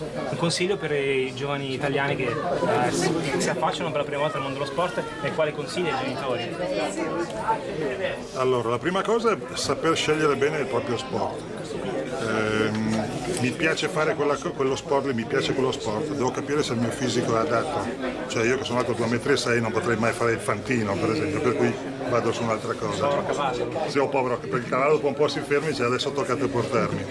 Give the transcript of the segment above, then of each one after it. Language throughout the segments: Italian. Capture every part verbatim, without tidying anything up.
Un consiglio per i giovani italiani che eh, si, si affacciano per la prima volta al mondo dello sport e quale consigli ai genitori? Allora, la prima cosa è saper scegliere bene il proprio sport. Eh, mi piace fare quella, quello sport, mi piace quello sport, devo capire se il mio fisico è adatto. Cioè io che sono alto due metri e sei non potrei mai fare il fantino, per esempio, per cui vado su un'altra cosa. Povero cavallo. Sì, ho povero, perché il cavallo dopo un po' si fermi, cioè adesso toccate portarmi.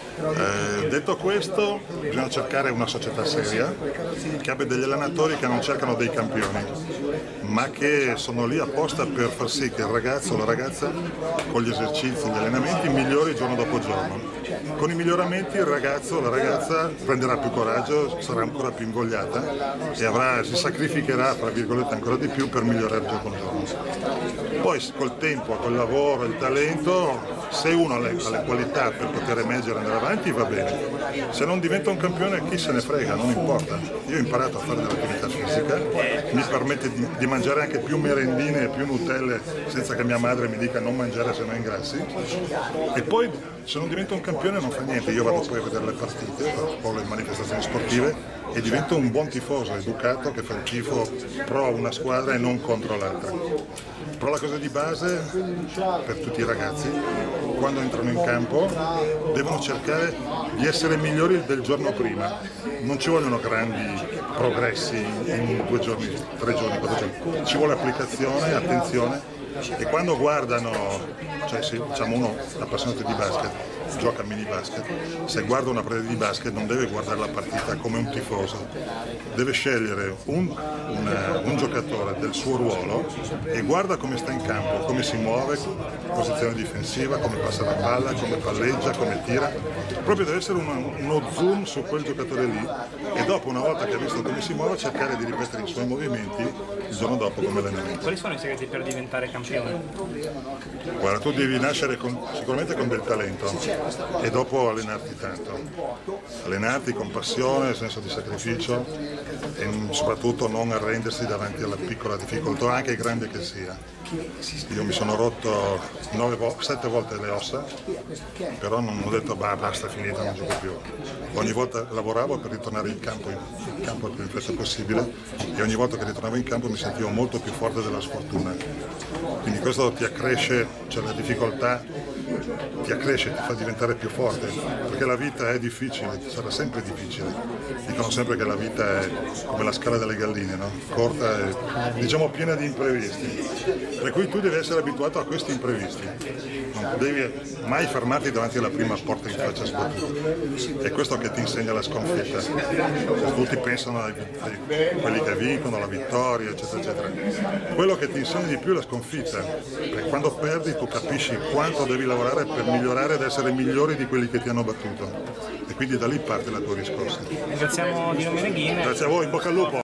Eh, detto questo, bisogna cercare una società seria che abbia degli allenatori che non cercano dei campioni, ma che sono lì apposta per far sì che il ragazzo o la ragazza con gli esercizi, gli allenamenti migliori giorno dopo giorno. Con i miglioramenti il ragazzo o la ragazza prenderà più coraggio, sarà ancora più invogliata e avrà, si sacrificherà, tra virgolette, ancora di più per migliorare giorno dopo giorno. Poi col tempo, col lavoro, il talento, se uno ha le, ha le qualità per poter emergere e andare avanti va bene, se non diventa un campione chi se ne frega, non importa. Io ho imparato a fare dell'attività fisica, mi permette di, di mangiare anche più merendine e più Nutelle senza che mia madre mi dica non mangiare se no ingrassi, e poi se non divento un campione non fa niente, io vado poi a vedere le partite o le manifestazioni sportive e divento un buon tifoso, educato, che fa il tifo pro una squadra e non contro l'altra. Però la cosa di base per tutti i ragazzi, quando entrano in campo devono cercare di essere migliori del giorno prima, non ci vogliono grandi progressi in due giorni, tre giorni, quattro giorni, ci vuole applicazione, attenzione, e quando guardano, cioè se diciamo uno appassionato di basket gioca a mini basket, se guarda una partita di basket non deve guardare la partita come un tifoso, deve scegliere un, un, un giocatore del suo ruolo e guarda come sta in campo, come si muove, posizione difensiva, come passa la palla, come palleggia, come tira, proprio deve essere uno, uno zoom su quel giocatore lì e dopo, una volta che ha visto come si muove, cercare di ripetere i suoi movimenti il giorno dopo come allenamento. Quali sono i segreti per diventare campione? Guarda, tu devi nascere con, sicuramente con del talento e dopo allenarti tanto, allenarti con passione, senso di sacrificio e soprattutto non arrendersi davanti alla piccola difficoltà, anche grande che sia. Io mi sono rotto nove, sette volte le ossa, però non ho detto bah, basta, è finita, non gioco più. Ogni volta lavoravo per ritornare in campo, in campo il più in fretta possibile e ogni volta che ritornavo in campo mi sentivo molto più forte della sfortuna. Quindi questo ti accresce, cioè la difficoltà ti accresce, ti fa diventare più forte, perché la vita è difficile, sarà sempre difficile. Dicono sempre che la vita è come la scala delle galline, no? Corta e diciamo piena di imprevisti, per cui tu devi essere abituato a questi imprevisti, non devi mai fermarti davanti alla prima porta in faccia sbattuta. È questo che ti insegna la sconfitta. Tutti pensano ai, ai quelli che vincono, la vittoria, eccetera, eccetera. Quello che ti insegna di più è la sconfitta, perché quando perdi tu capisci quanto devi lavorare per migliorare ed essere migliori di quelli che ti hanno battuto. E quindi da lì parte la tua riscossa. Ringraziamo Dino Meneghin. Grazie a voi, in bocca al lupo!